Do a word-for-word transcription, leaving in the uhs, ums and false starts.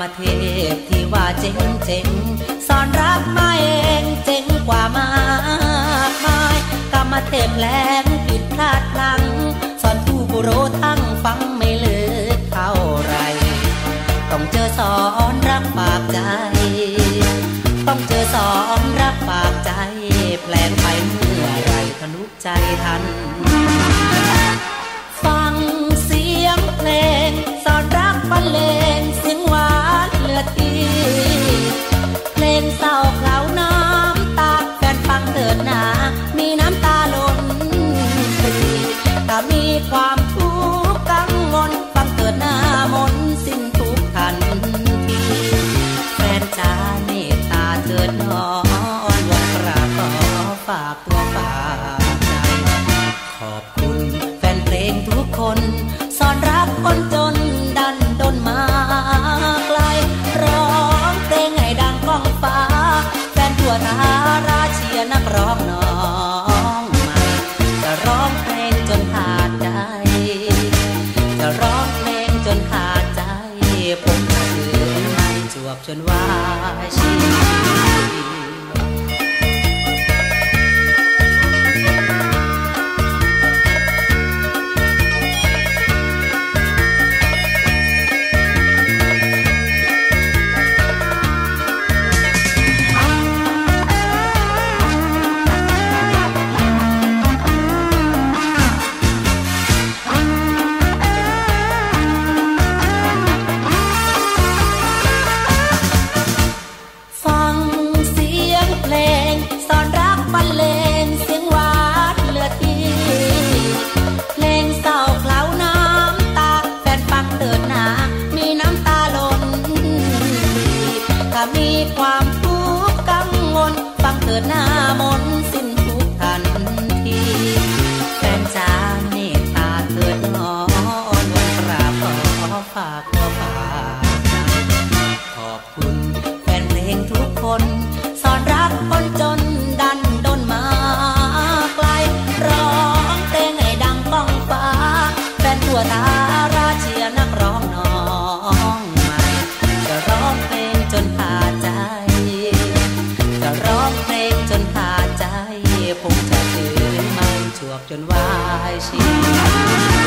เทพที่ว่าเจ๋งเจ๋งสอนรักมาเองเจ๋งกว่ามากมายกรรมเทพแหลงผิดพลาดพลั้งสอนผู้บุโรทั้งฟังไม่ลึกเท่าไรต้องเจอสอนรักฝากใจต้องเจอสอนรักฝากใจแปลงไปเมื่อไรทะลุใจทันฟังเสียงเพลงสอนรักบรรเลงเสียงหวานเลือดทีเพลงเศร้าเคล้าน้ำตาแฟนฟังเถิดหนามีน้ำตาล้นปรีถ้ามีความทุกข์กังวลฟังเถิดหน้ามนสิ้นทุกทันทีแฟนจ๋าเมตตาเถิดน้องวันกราบขอฝากตัวฝากใจขอบคุณแฟนเพลงทุกคนสอนรักคนจนดันดนมาไกลร้องเพลงให้ดังก้องฟ้าแฟนทั่วทาราเชียร์นักร้องน้องใหม่จะร้องเพลงจนขาดใจจะร้องเพลงจนขาดใจผมจะถือให้จวบจนว่าชีมีความทุกข์กังวลฟังเถิดหน้ามนสิ้นทุกทันทีแฟนจ๋าเมตตาเถิดน้องวันกราบขอฝากตัวฝากขอบคุณแฟนเพลงทุกคนสอนรักคนจนดันดนมาไกลร้องเพลงให้ดังก้องฟ้าแฟนทั่วทาราเชียร์นักร้องน้องใหม่จะร้องเพลงจนขาดใจจะร้องเพลงจนขาดใจผมจะถือไม้จวบจนวายชี